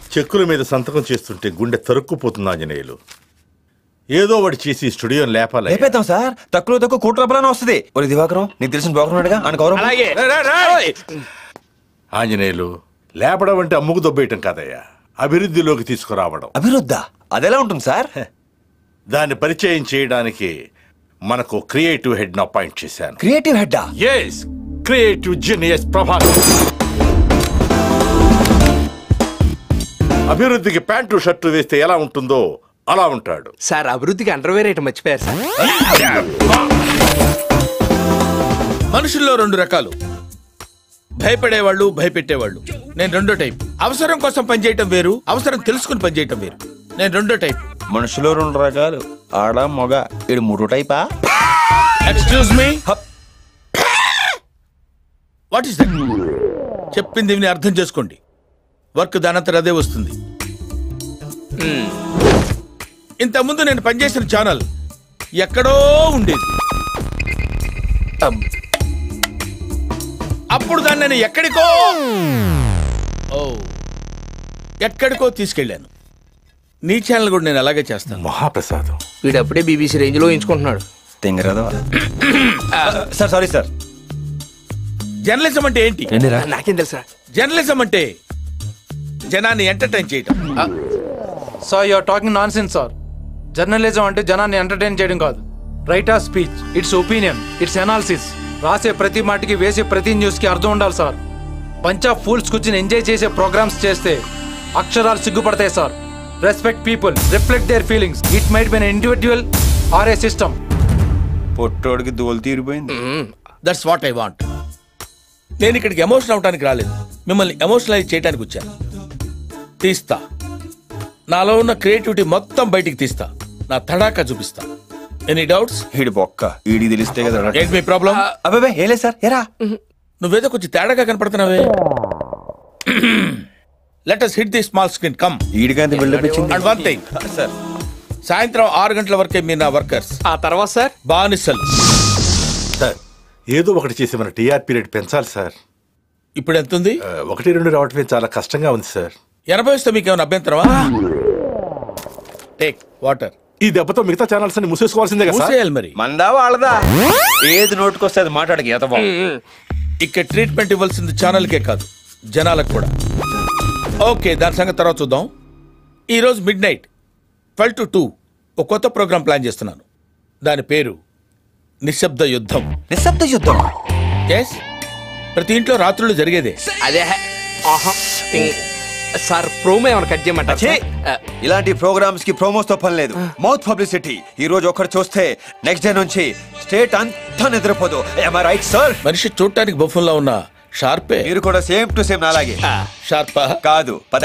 చెక్కుల మీద సంతకం చేస్తుంటే గుండె తరుక్కుపోతుంది ఆంజనేయులు. ఏదో ఒకటి చేసి స్టూడియోని లేపాలి. లేపేద్దాం సార్, తక్కువ తక్కువ కోటి రూపాయలు వస్తుంది. ఒరే దివాకరం, నీకు తెలిసిన బాగున్నాడుగా అని గౌరవం. ఆంజనేయులు, లేపడం అంటే అమ్ముకు దొబ్బేయటం కాదయ్యా, అభివృద్ధిలోకి తీసుకురావడం. అభివృద్ధా? అదెలా ఉంటుంది సార్? దాన్ని పరిచయం చేయడానికి మనకు క్రియేటివ్ హెడ్ ను అపాయింట్ చేశాను. Creative head? yes, creative genius Prabhakar. అభివృద్ధికి ప్యాంటు షర్టు వేస్తే ఎలా ఉంటుందో అలా ఉంటాడు సార్. అభివృద్ధికి అండర్వేర్ ఐటమ్ మర్చిపోయారు సార్. మనుషుల్లో 2 రకాలు, భయపడేవాళ్ళు, భయపెట్టేవాళ్ళు. నేను 2వ టైప్. అవసరం కోసం పనిచేయటం వేరు, అవసరం తెలుసుకుని పనిచేయటం వేరు. నేను 2వ టైప్. మనుషులో 2 రకాలు, ఆడ మగ. ఇది 3 టైపా? Excuse me, what is that? చెప్పింది విని అర్థం చేసుకోండి. వర్క్ దానంతట అదే వస్తుంది. ఇంతకుముందు నేను పనిచేసిన ఛానల్ ఎక్కడో ఉండేది. అప్పుడు దాన్ని నేను ఎక్కడికో తీసుకెళ్ళాను. నీ ఛానల్ కూడా నేను అలాగే చేస్తాను. మహాప్రసాదం. వీడు అప్పుడే బీబీసీ రేంజ్ లో ఎంచుకుంటున్నాడు. Sir sorry sir. జర్నలిజం అంటే ఏంటి? నాకేం తెలుసా? జర్నలిజం అంటే జనాన్ని ఎంటర్టైన్ చేయటం. Sir you are talking nonsense sir. Journalism అంటే జనాన్ని ఎంటర్టైన్ చేయడం కాదు. Right of speech, it's opinion, it's analysis. రాసే ప్రతి మాటకి, వేసే ప్రతి న్యూస్ కి అర్థం ఉండాలి సార్. బంచ్ ఆఫ్ ఫూల్స్ కూర్చుని ఎంజాయ్ చేసే ప్రోగ్రామ్స్ చేస్తే అక్షరాలు సిగ్గుపడతాయి sir. Respect people, reflect their feelings. It might be an individual or A system. పొట్టోడికి దోలు తీరిపోయింది. That's what I want. నేను ఇక్కడికి ఎమోషనల్ అవడానికి రాలేదు, మిమ్మల్ని ఎమోషనలైజ్ చేయడానికి వచ్చాను. తీస్తా, నాలో ఉన్న క్రియేటివిటీ మొత్తం బయటికి తీస్తా, నా తడాకా చూపిస్తా. Any doubts? ఈడి బొక్క ఈడికి తెలిస్తే కదా. ఏంటి మీ ప్రాబ్లం? అబ్బాబే ఏలే సార్. ఎరా నువ్వేదో కొంచెం తేడాగా కనపడుతున్నావే. Let us hit the small screen. come. ఈడికంత బిల్డప్ ఇచ్చింది. And one thing సార్, సాయంత్రం 6 గంటల వరకే మీరు నా వర్కర్స్. ఆ తర్వాత సార్ బానిసలు. సార్, ఏదో ఒకటి చేసి మన టీఆర్పీ రేట్ పెంచాలి సార్. ఇప్పుడు ఎంత ఉంది? 1-2 రావటమే చాలా కష్టంగా ఉంది సార్. 80 వస్తే మీకు ఏమైనా అభ్యంతరమా? Take water. ఈ దెబ్బతో మిగతా ఛానల్స్ అన్ని మూసేసుకోవాల్సిందే కదా సార్. మూసేయాలి మరి. మందా వాళ్ళదా? ఏది నోటుకొస్తే అది మాట్లాడకి. ఇక్కడ ట్రీట్మెంట్ ఇవ్వాల్సింది ఛానల్కే కాదు, జనాలకు కూడా. ఓకే, దాని సంగతి తర్వాత చూద్దాం. ఈరోజు midnight 12 to 2 ఒక కొత్త ప్రోగ్రామ్ ప్లాన్ చేస్తున్నాను. దాని పేరు నిశ్శబ్ద యుద్ధం. నిశ్శబ్ద యుద్ధం? ఎస్, ప్రతి ఇంట్లో రాత్రులు జరిగేదే. అదే సార్. ప్రోమో ఏమైనా కట్ చేయమంటారా? ఇలాంటి ప్రోగ్రామ్స్ కి ప్రోమోస్ తో పని లేదు. Mouth publicity. ఈ రోజు ఒకటి చూస్తే నెక్స్ట్ డే నుంచి స్టేట్ అంతా నిద్రపోదు. Right sir? మనిషి చూడటానికి బఫున్లా ఉన్న షార్పే. మీరు కూడా సేమ్ టు సేమ్ అలాగే. షార్పా కాదు, పద.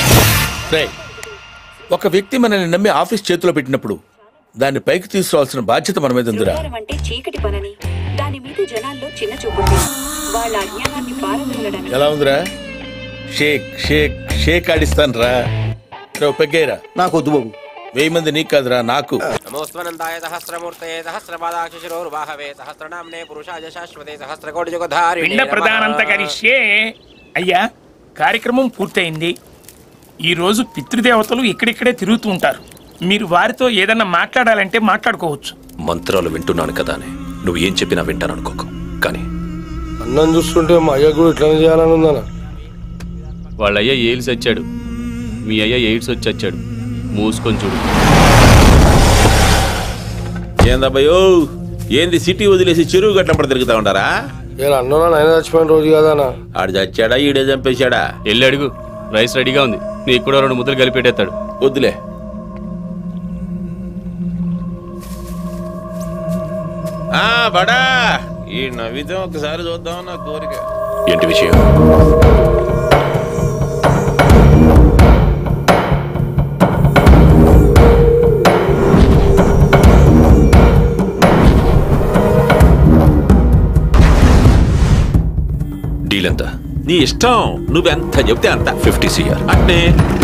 ఒక వ్యక్తి మనల్ని నమ్మి ఆఫీస్ చేతిలో పెట్టినప్పుడు దాన్ని పైకి తీసుకురావాల్సిన బాధ్యత మన మీద ఉందిరా. అంటే చీకటి పనని, దాని మీద జనాల్లో చిన్న చూపుంది. వాళ్ళ అజ్ఞానాన్ని పారదోలడానికి. ఎలా ఉందిరా? షేక్ షేక్ షేక్ ఆడిస్తాను రా. పెగ్గేరా. నాకు వద్దు బాబు. 1000 మంది నీకు కాదురా, నాకు. నమోస్వనందాయ సహస్రమూర్తయే సహస్రపాదాక్షశిరోర్వాహవే సహస్రనామ్నే పురుషాయ శాశ్వతే సహస్రకోటి జగధారిణే పిండ ప్రదానంత కరిష్యే. అయ్యా, కార్యక్రమం పూర్తయింది. ఈరోజు పితృదేవతలు ఇక్కడిక్కడే తిరుగుతూ ఉంటారు. మీరు వారితో ఏదన్నా మాట్లాడాలంటే మాట్లాడుకోవచ్చు. మంత్రాలు వింటున్నాను కదా అని నువ్వు ఏం చెప్పినా వింటాను అనుకోకు. కానీ అన్నం చూస్తుంటే మా అయ్య కూడా ఇట్లా చేయాలని ఉందన్న. వాళ్ళ అయ్య ఎయిడ్స్ వచ్చాడు, మీ అయ్య ఎయిడ్స్ వచ్చి వచ్చాడు. మూసుకొని చూడు. ఏందబ్బయో, ఏంది సిటీ వదిలేసి చెరువు గట్లప్పుడు తిరుగుతా ఉంటారా? అన్నో ఆయన చచ్చిపోయిన రోజు కదా. ఆడు చచ్చాడా, ఈడే చంపేశాడా? వెళ్ళి అడుగు. రైస్ రెడీగా ఉంది, నీకు కూడా 2 ముద్దలు కలిపెట్టేస్తాడు. వద్దులే. బడా, ఈ నవ్వితే ఒకసారి చూద్దాం నా కోరిక. ఏంటి విషయం? డీల్ ఎంత? నీ ఇష్టం, నువ్వెంత చెప్తే అంత. 50 CR. అంటే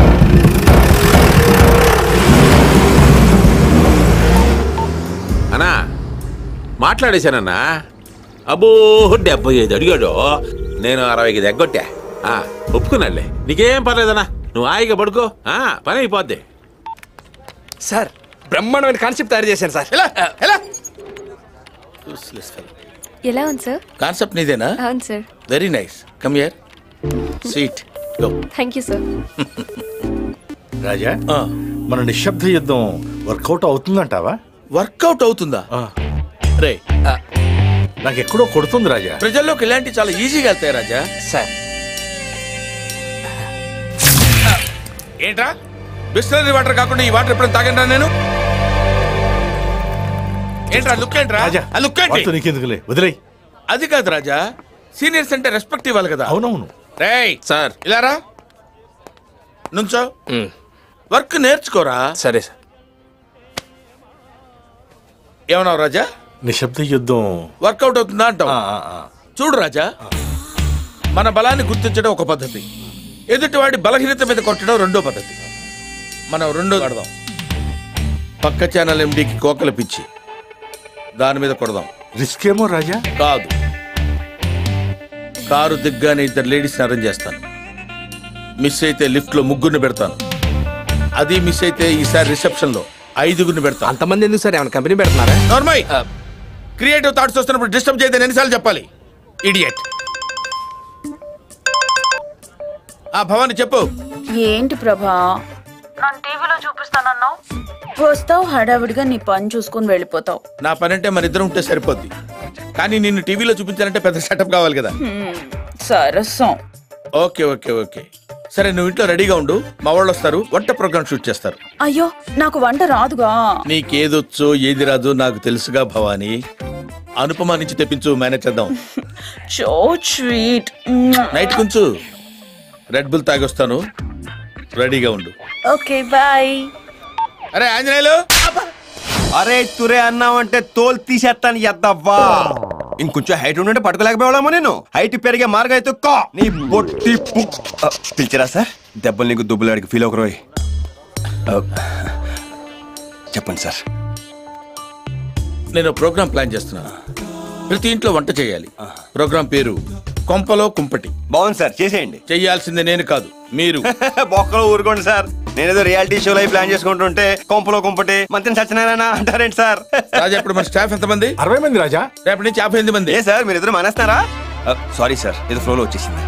అన్నా మాట్లాడేశానన్నా. అబ్బో 75 అడిగాడు, నేను 60కి దగ్గొట్టా. ఒప్పుకున్నాడులే, నీకేం పర్లేదన్నా, నువ్వు హాయిగా పడుకో పని అయిపోద్ది. సార్ బ్రహ్మాండమైన కాన్సెప్ట్ తయారు చేశాను సార్. ఎలా ఉంది సార్? కాన్సెప్ట్ నీదేనా? అవును sir. Very nice. Come here. Seat. Go. Thank you sir. Raja, మన నిశ్శబ్ద యుద్ధం వర్కౌట్ అవుతుందంటావా? వర్కౌట్ అవుతుందా? రే, నాకు ఎక్కడో కొడుతుంది రాజా. ప్రజల్లోకి ఇలాంటి చాలా ఈజీగా వెళ్తాయి రాజా. సార్ ఏంట్రా బిస్లరీ వాటర్ కాకుండా ఈ వాటర్ ఎప్పుడు తాగండి నేను? ఏంట్రా లుక్ ఏంట్రా? ఆ లుక్ ఏంటి? నీకెందుకులే, వదిలే. అది కాదు రాజా, సీనియర్స్ అంటే రెస్పెక్ట్ ఇవ్వాలి కదా. అవునవును. రేయ్ సార్ ఇలారా నుంచో. వర్క్ నేర్చుకోరా. సరే సార్. ఏమన్నావు రాజా? నిశ్శబ్ద యుద్ధం వర్కౌట్ అవుతుందా అంటావు? చూడు రాజా, మన బలాన్ని గుర్తించడం ఒక పద్ధతి, ఎదుటివాడి బలహీనత మీద కొట్టడం రెండో పద్ధతి. మనం రెండో కడదాం. పక్క ఛానల్ ఎండికి కోకలు పిచ్చి దాని మీద కొడదాం. రిస్క్ ఏమో రాజా. కాదు, కారు దిగ్గానే ఇద్దరు లేడీస్ని అరేంజ్ చేస్తాను. మిస్ అయితే లిఫ్ట్ లో ముగ్గురిని పెడతాను. అది మిస్ అయితే ఈసారి రిసెప్షన్ లో 5గురిని పెడతాను. అంతమంది ఎందుకు సార్? ఏమైనా కంపెనీ పెడుతున్నారా? నార్మల్ క్రియేటివ్ థాట్స్ వస్తున్నప్పుడు డిస్టర్బ్ చేయదని ఎన్నిసార్లు చెప్పాలి? ఇడియట్. భవాని చెప్పు. ఏంటి ప్రభా, నన్ను టీవీలో చూపిస్తానన్నావు, వస్తావు హడావిడిగా నీ పని చూసుకుని వెళ్ళిపోతావు. నా పని అంటే మన ఇద్దరం ఉంటే సరిపోద్ది, కానీ నిన్ను టీవీలో చూపించాలంటే పెద్ద సెటప్ కావాలి కదా. సరసం. ఓకే ఓకే ఓకే సరే, నువ్వు ఇంట్లో రెడీగా ఉండు. మా వాళ్ళు వస్తారు, వంట ప్రోగ్రామ్ షూట్ చేస్తారు. అయ్యో, నాకు వంట రాదుగా. నీకేదొచ్చో ఏది రాదు నాకు తెలుసుగా భవానీ. అనుపమ నుంచి తెప్పించు, మేనేజ్ చేద్దాం. So sweet. నైట్ కొంచెం రెడ్ బుల్ తాగొస్తాను, రెడీగా ఉండు. Okay bye. అరే ఆంజనేయులు. అరే తురే అన్నావంటే తోలు తీసేస్తాను ఎద్దవ్వా. ఇంకొంచెం హైట్ ఉంటే పట్టుకోలేకపోయామో. నేను హైట్ పెరిగే మార్గం అయితే నీ బొట్టి పిలిచిరా సార్. దెబ్బలు నీకు దుబ్బులాడికి ఫీల్ ఒకరోయ్. చెప్పండి సార్. నేను ప్రోగ్రామ్ ప్లాన్ చేస్తున్నాను. ప్రతి ఇంట్లో వంట చేయాలి. ప్రోగ్రామ్ పేరు కొంపలో కుంపటి. బాగుంది సార్, చేసేయండి. చెయ్యాల్సింది నేను కాదు, మీరు. బొక్కలో ఊరుకోండి సార్. నేనేదో రియాలిటీ షో లైవ్ ప్లాన్ చేసుకుంటుంటే కొంపలో కుంపటి మంత్రి సత్యనారాయణ అంటారేంటి సార్? రాజా, ఇప్పుడు మన స్టాఫ్ ఎంతమంది? 60 మంది రాజా. రేపటి నుంచి 58 మంది. ఏ సార్, మీరు ఇద్దరు మానేస్తున్నారా? సారీ సార్, ఏదో ఫ్లోలో వచ్చేసింది.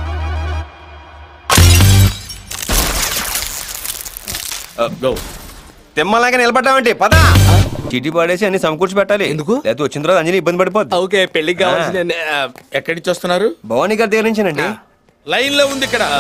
తిమ్మలాగా నిలబడ్డామంటే పదా. చీటీ పాడేసి అన్ని సమకూర్చి పెట్టాలి. ఎందుకు? లేకపోతే వచ్చిన తర్వాత అంజలి ఇబ్బంది పడిపోద్ది. ఓకే, పెళ్లికి కావాల్సిన. ఎక్కడి నుంచి వస్తున్నారు? భవానీ గారి దగ్గర నుంచేనండి. లైన్ లో ఉంది ఇక్కడ.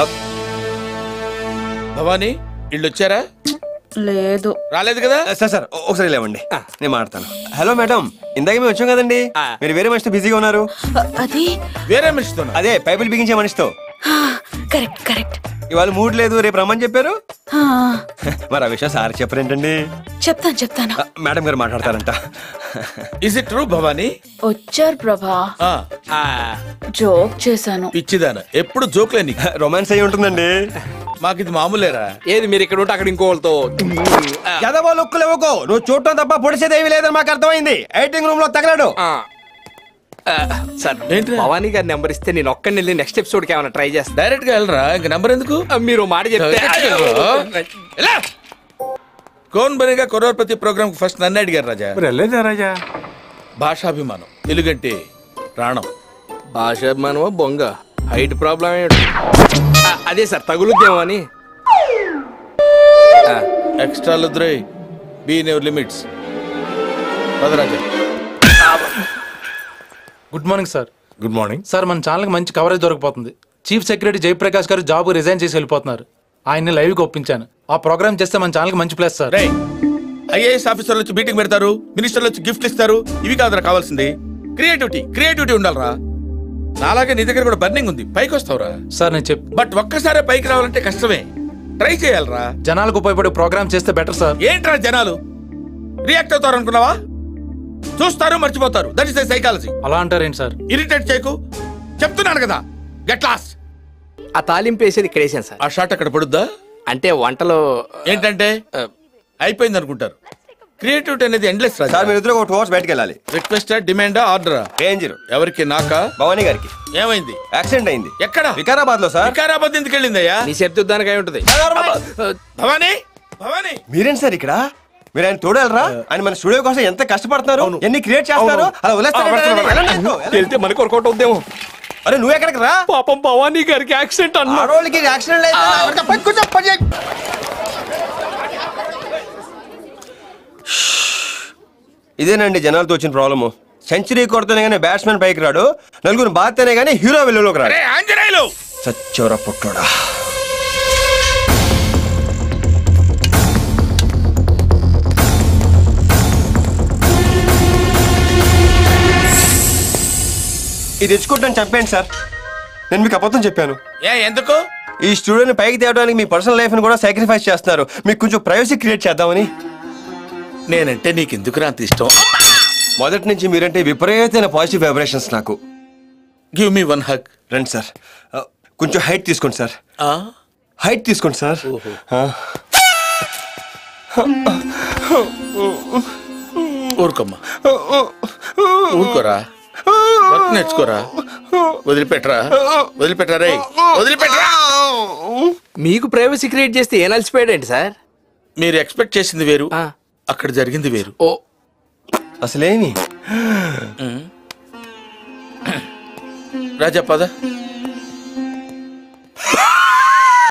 భవానీ ఇళ్ళు వచ్చారా? లేదు. రాలేదు కదా? సార్ సార్ ఒకసారి లేవండి, నేను మాట్లాడతాను. హలో మేడం, ఇందాక మేము వచ్చాం కదండి. మీరు వేరే మనిషితో బిజీగా ఉన్నారు. అది వేరే మనిషితో? అదే పైపులు బిగించే మనిషితో. Correct correct. ఇవాళ మూడ్ లేదు, రేపు రమ్మని చెప్పారు. మరి ఆ విషయం సార్ చెప్పరేంటండి? చెప్తాను. మేడం గారు మాట్లాడతారంట. Is it true Bhavani? వచ్చారు ప్రభా, జోక్ చేశాను. పిచ్చిదాన, ఎప్పుడు జోక్లే నీకు. రొమాన్స్ అయి ఉంటుందండి. మాకు ఇది మామూలేరా? ఏది మీరు ఇక్కడ ఉంటే అక్కడ ఇంకోళ్ళతో ఎదవో లుక్కులు ఇవ్వకో. నువ్వు చూడటం తప్ప పొడిసేదేవి లేదని మాకు అర్థమైంది. ఎడిటింగ్ రూమ్ లో తగలడు. సార్ భవానీ గారి నెంబర్ ఇస్తే నేను ఒక్కడిని వెళ్ళి నెక్స్ట్ ఎపిసోడ్ కి ఏమైనా ట్రై చేస్తాను. డైరెక్ట్ గా వెళ్ళరా, ఇంకా నెంబర్ ఎందుకు? మీరు మాట చెప్తే. కౌన్ బనేగా కరోడ్పతి ప్రోగ్రామ్ ఫస్ట్ నన్ను అడిగారు రాజా. వెళ్ళలేదా రాజా? భాషాభిమానం, తెలుగంటే ప్రాణం. భాషాభిమానమా బొంగ? హైట్ ప్రాబ్లం అదే సార్, తగులుద్దేమో అని. ఎక్స్ట్రా లుద్రై, be in your limits. Raja. Good morning sir. Good morning sir, మన ఛానల్కి మంచి కవరేజ్ దొరికిపోతుంది. చీఫ్ సెక్రటరీ జయప్రకాష్ గారు జాబ్ రిజైన్ చేసి వెళ్ళిపోతున్నారు. ఆయన్ని లైవ్కి ఒప్పించాను. ఆ ప్రోగ్రామ్ చేస్తే మన ఛానల్కి మంచి ప్లేస్ సార్. ఐఏఎస్ ఆఫీసర్లు వచ్చి మీటింగ్ పెడతారు, మినిస్టర్లు వచ్చి గిఫ్ట్ ఇస్తారు. ఇవి కాదురా కావాల్సింది. క్రియేటివిటీ ఉండాలరా. నాలాగే నీ దగ్గర కూడా బర్నింగ్ ఉంది, పైకి వస్తావురా. సార్ నేను బట్ ఒక్కసారే పైకి రావాలంటే కష్టమే. ట్రై చేయాలరా. జనాలకు ఉపయోగపడే ప్రోగ్రామ్ చేస్తే బెటర్ సార్. ఏంట్రా జనాలు రియాక్ట్ అవుతారు అనుకున్నావా? చూస్తారు, మర్చిపోతారు. That is the psychology. అలా అంటారేంటి సార్? ఇరిటేట్ చేయకు, చెప్తున్నాను కదా. Get lost. ఆ తాలింపు వేసేది ఇక్కడ వేసాను సార్. ఆ షాట్ అక్కడ పడుద్దా? అంటే వంటలో ఏంటంటే అయిపోయింది అనుకుంటారు. క్రియేటివిటీ అనేది ఎండ్లెస్ సార్ రాజా. మీరు ఇద్దరు ఒక 2 hours బయటకు వెళ్ళాలి. రిక్వెస్టా, డిమాండా, ఆర్డరా? డేంజర్. ఎవరికి? నాకా? భవానీ గారికి ఏమైంది? యాక్సిడెంట్ అయింది. ఎక్కడ? వికారాబాద్ లో సార్. వికారాబాద్ ఎందుకు వెళ్ళిందయ్యా? నీ చెప్తుదానికి అయి ఉంటది. భవానీ, భవానీ, మీరేంటి సార్ ఇక్కడ? మీరు ఆయన తోడెళ్ళరా? ఆయన మన స్టూడియో కోసం ఎంత కష్టపడుతున్నారు, ఎన్ని క్రియేట్ చేస్తారు. అలా వెళ్తే మనకు వర్కౌట్ అవుద్దేమో. అరే నువ్వు ఎక్కడికి రా? పాపం భవానీ గారికి యాక్సిడెంట్ అన్నా. ఆడోళ్ళకి యాక్సిడెంట్ అయితే ఇదేనండి జనాలతో వచ్చిన ప్రాబ్లము. సెంచరీ కొడితేనే కానీ బ్యాట్స్మెన్ పైకి రాడు, నలుగురు బాత్తేనే కానీ హీరో వెలుగులోకి రాడు. ఆంజనేయులు సచ్చోర పుట్టోడా. ఇది తెచ్చుకుంటాను చంపేయండి సార్. నేను మీకు అబద్ధం చెప్పాను. ఎందుకు? ఈ స్టూడియోని పైకి తేవడానికి మీ పర్సనల్ లైఫ్ ని కూడా సాక్రిఫైస్ చేస్తున్నారు. మీకు కొంచెం ప్రైవసీ క్రియేట్ చేద్దామని. నేనంటే నీకు ఎందుకు అంత ఇష్టం? మొదటి నుంచి మీరంటే విపరీతమైన పాజిటివ్ వైబ్రేషన్స్ నాకు. Give me 1 hug. రండి సార్, కొంచెం హైట్ తీసుకోండి సార్. హైట్ తీసుకోండి సార్. ఊరుకోమ్మా, ఊరుకోరా, వర్క్ నేర్చుకోరా. వదిలిపెట్టరా, వదిలిపెట్టరా రే, వదిలిపెట్టరా. మీకు ప్రైవసీ క్రియేట్ చేస్తే ఏం అలసిపోయాడేంటి సార్? మీరు ఎక్స్పెక్ట్ చేసింది వేరు, అక్కడ జరిగింది వేరు. ఓ అసలేమి రాజా పద.